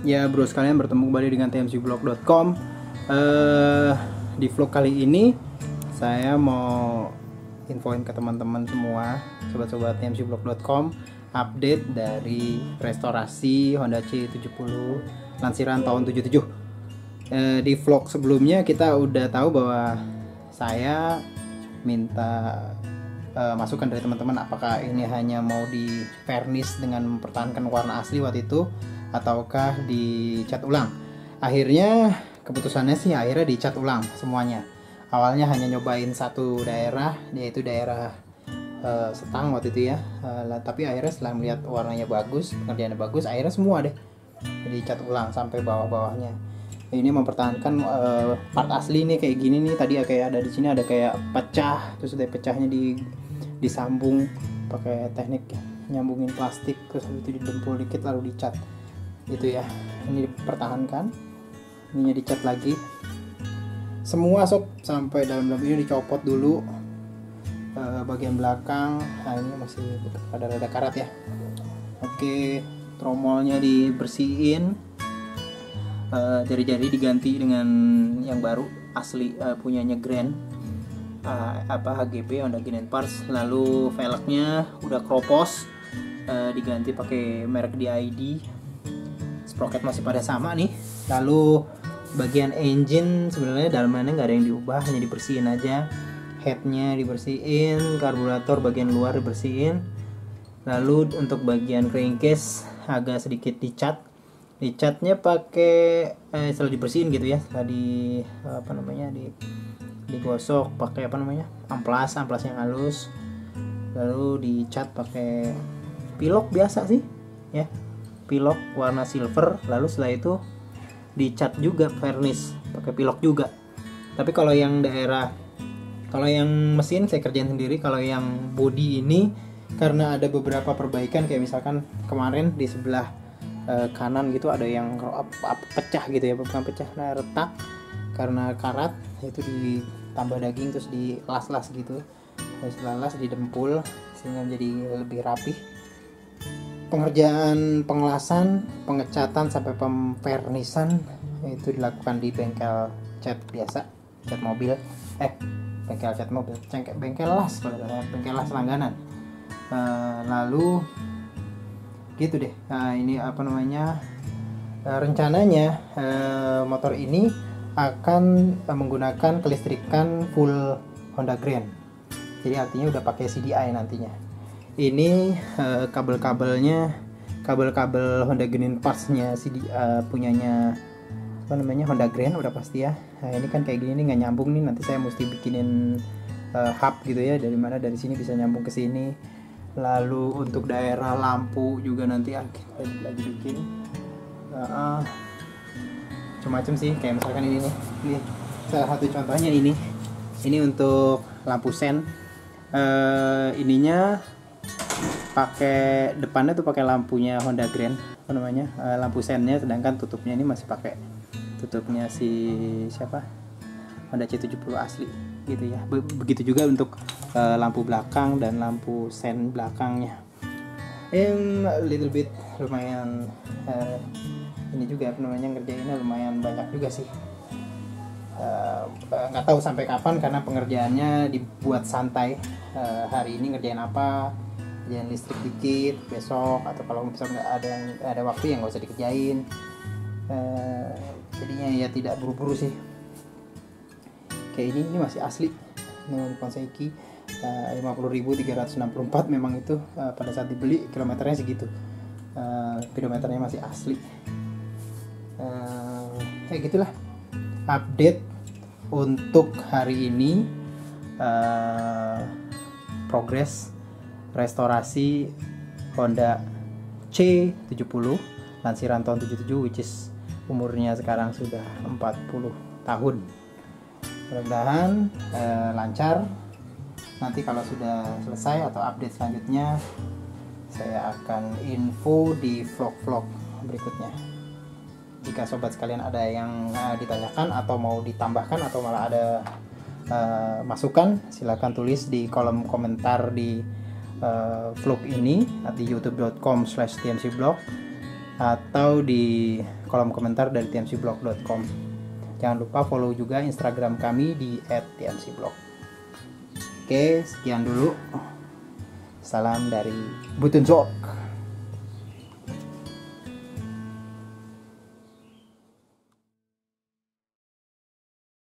Ya bro sekalian, bertemu kembali dengan tmcblog.com. Di vlog kali ini saya mau infoin ke teman-teman semua, sobat-sobat tmcblog.com, update dari restorasi Honda C70 lansiran tahun 77. Di vlog sebelumnya kita udah tahu bahwa saya minta masukan dari teman-teman apakah ini hanya mau di varnish dengan mempertahankan warna asli waktu itu ataukah dicat ulang. Akhirnya keputusannya sih akhirnya dicat ulang semuanya. Awalnya hanya nyobain satu daerah, yaitu daerah Setang waktu itu ya, tapi akhirnya setelah melihat warnanya bagus, pengerjaannya bagus, akhirnya semua deh dicat ulang sampai bawah-bawahnya. Ini mempertahankan part asli nih kayak gini nih. Tadi kayak ada di sini ada kayak pecah, terus ada pecahnya disambung pakai teknik nyambungin plastik, terus itu didempul dikit lalu dicat gitu ya. Ini dipertahankan, ininya dicat lagi semua sob, sampai dalam-dalam ini dicopot dulu bagian belakang. Nah ini masih ada rada karat ya. Oke, tromolnya dibersihin, jari-jari diganti dengan yang baru asli, punyanya Grand, HGP Honda Grand Parts. Lalu velgnya udah kropos, diganti pakai merek DID. Sprocket masih pada sama nih. Lalu bagian engine sebenarnya dalamannya nggak ada yang diubah, hanya dibersihin aja. Headnya dibersihin, karburator bagian luar dibersihin. Lalu untuk bagian crankcase agak sedikit dicat. Dicatnya pakai setelah dibersihin gitu ya, setelah digosok pakai amplas yang halus. Lalu dicat pakai pilok biasa sih ya, pilok warna silver. Lalu setelah itu dicat juga varnish pakai pilok juga. Tapi kalau yang mesin saya kerjain sendiri. Kalau yang body ini karena ada beberapa perbaikan, kayak misalkan kemarin di sebelah kanan gitu ada yang pecah gitu ya, bukan pecah, retak karena karat, itu ditambah daging terus dilas-las gitu. Setelah las didempul sehingga jadi lebih rapih. Pengerjaan pengelasan, pengecatan sampai pemvernisan itu dilakukan di bengkel cat biasa, cat mobil, bengkel cat mobil, bengkel las langganan. Lalu gitu deh. Nah ini rencananya motor ini akan menggunakan kelistrikan full Honda Grand. Jadi artinya udah pakai CDI nantinya. Ini kabel Honda Grand Parts-nya punyanya Honda Grand udah pasti ya. Nah ini kan kayak gini nggak nyambung nih, nanti saya mesti bikinin hub gitu ya, dari sini bisa nyambung ke sini. Lalu untuk daerah lampu juga nanti lagi bikin macam-macam sih, kayak misalkan ini salah satu contohnya. Ini untuk lampu sen, ininya pakai depannya tuh pakai lampunya Honda Grand, lampu sennya, sedangkan tutupnya ini masih pakai tutupnya Honda C70 asli gitu ya. Begitu juga untuk lampu belakang dan lampu sen belakangnya. Little bit lumayan, ini juga ngerjainnya lumayan banyak juga sih. Nggak tahu sampai kapan karena pengerjaannya dibuat santai. Hari ini ngerjain apa, kerjaan listrik dikit, besok atau kalau misalnya nggak ada waktu yang nggak usah dikerjain. Jadinya ya tidak buru-buru sih. Kayak ini masih asli dengan Konseki 50.364, memang itu pada saat dibeli kilometernya segitu. Kilometernya masih asli. Ya gitulah update untuk hari ini, progres restorasi Honda C70 lansiran tahun 77, which is umurnya sekarang sudah 40 tahun. Mudah-mudahan lancar. Nanti kalau sudah selesai atau update selanjutnya saya akan info di vlog-vlog berikutnya. Jika sobat sekalian ada yang ditanyakan atau mau ditambahkan atau malah ada masukan, silakan tulis di kolom komentar di vlog ini di youtube.com/tmcblog atau di kolom komentar dari tmcblog.com. Jangan lupa follow juga Instagram kami di @tmcblog. Oke, sekian dulu. Salam dari Butun Sok.